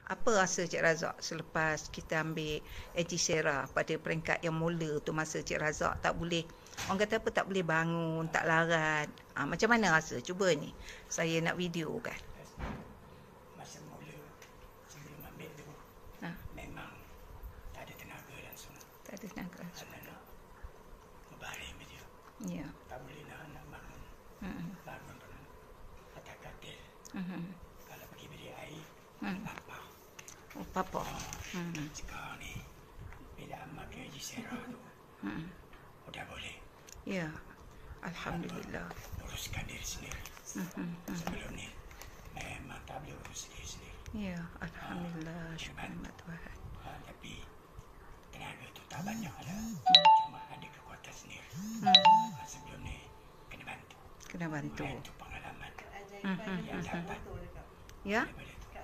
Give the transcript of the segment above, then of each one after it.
Apa rasa Cik Razak selepas kita ambil Egisera pada peringkat yang mula tu, masa Cik Razak tak boleh, orang kata apa, tak boleh bangun, tak larat. Macam mana rasa? Cuba ni, saya nak video kan. Masa mula sebelum ambil tu memang tak ada tenaga langsung. Tak ada tenaga langsung. Nak berbaring je. Ya. Tak boleh nak bangun. Bangun pun atas katil. Kalau pergi bilik air, papa. Oh, papa. Sekarang ni bila amat ke Egisera tu udah boleh. Ya. Alhamdulillah. Uruskan diri sendiri. Sebelum ni memang tak boleh urus diri sendiri. Ya, Alhamdulillah. Syukur nikmat Tuhan. Tapi tenaga tu tak banyak ada. Cuma ada kekuatan sendiri. Sebelum ni kena bantu. Kena bantu. Itu pengalaman yang dapat Ya. daripada tu.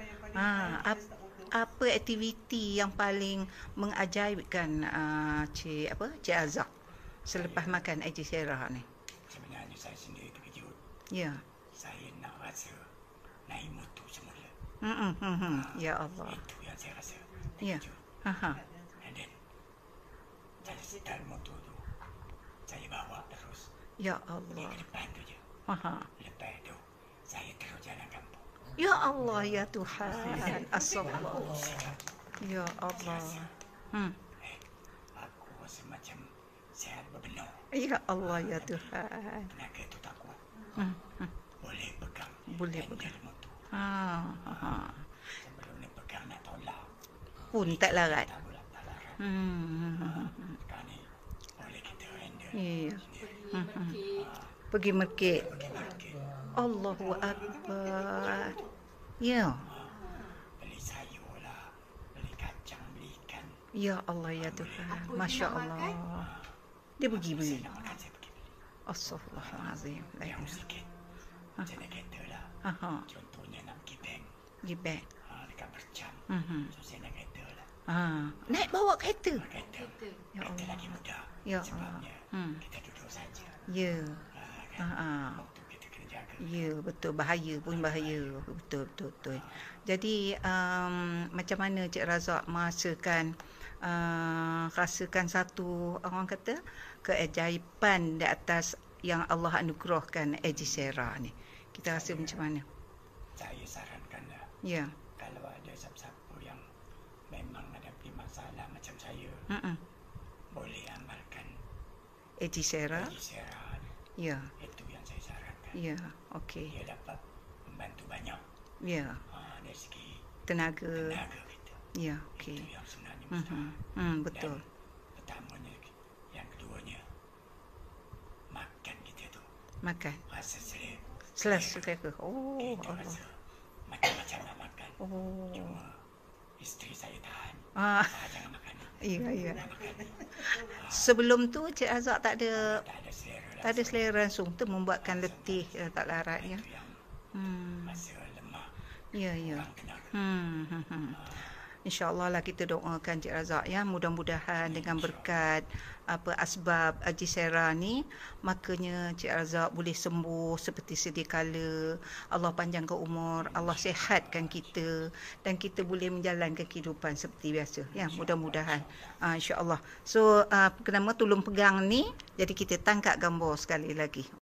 Apa aktiviti yang paling mengajaibkan Cik Azak selepas makan Egisera ni? Sebenarnya saya sendiri terkejut. Ya. Saya nak rasa naik motor semula. Ya Allah. Itu yang saya rasa Ya. terkejut. Ha. And then saya start motor tu, saya bawa terus Ya ke Allah. depan tu je. Ha. Lepas tu saya terus jalan kampung. Ya Allah, ya Tuhan. Astagfirullah. Ya Allah. Aku rasa macam sehat berbenar. Ya Allah, ya Tuhan. Tenaga tu tak kuat. Boleh pegang. Boleh handle pegang. motor. Sebelum ni pegang nak tolak. Pun tak larat. Tak boleh tak larat. Sekarang ni boleh kita handle. Ya. sendiri. Pergi merkit. Pergi market. Allahu Akbar. Ya. Beli sayur lah. Beli kacang, beli ikan. Ya Allah, ya Tuhan. Masya Allah. Dia pergi beli. Saya nak makan, saya pergi beli. Astaghfirullahalazim. Yang sikit. Macam nak kereta lah. Contohnya nak pergi bank. Pergi beg. Dekat berjam. So saya nak kereta lah. Naik bawa kereta. Kereta. Ya Kereta Allah. lagi mudah. Ya Sebabnya Allah. kita duduk saja. Ya. Kan? Waktu kita kena jaga. Ya, betul. Bahaya pun bahaya. Betul. Jadi, macam mana Cik Razak rasakan satu, orang kata, keajaiban di atas yang Allah anugerahkan Egisera ni. Kita rasa macam mana? Saya sarankan lah. Ya. Kalau ada siapa-siapa yang memang ada masalah macam saya, boleh amalkan Egisera. Egisera. Ya. Itu yang saya sarankan. Ya. Okey. Dia dapat membantu banyak Ya. dari segi Tenaga. tenaga kita. Ya. Itu Okey. yang sebenarnya mustahil. Betul. Dan pertamanya, yang keduanya, makan kita tu Makan. rasa Selera. Oh, kita Allah. rasa macam-macam nak makan. Oh. Cuma isteri saya tahan. Jangan makan ni. Ya. Jangan makan ni. Sebelum tu Cik Azak tak ada Tak ada selera langsung. Tu membuatkan letih, tak larat ya. Itu yang masa lemah. Ya. Kurang tenaga. InsyaAllah lah kita doakan Cik Razak ya, mudah-mudahan dengan berkat asbab Egisera ni, makanya Cik Razak boleh sembuh seperti sedia kala. Allah panjangkan umur, Allah sihatkan kita dan kita boleh menjalankan kehidupan seperti biasa ya, mudah-mudahan. InsyaAllah. So nama tolong pegang ni, jadi kita tangkap gambar sekali lagi.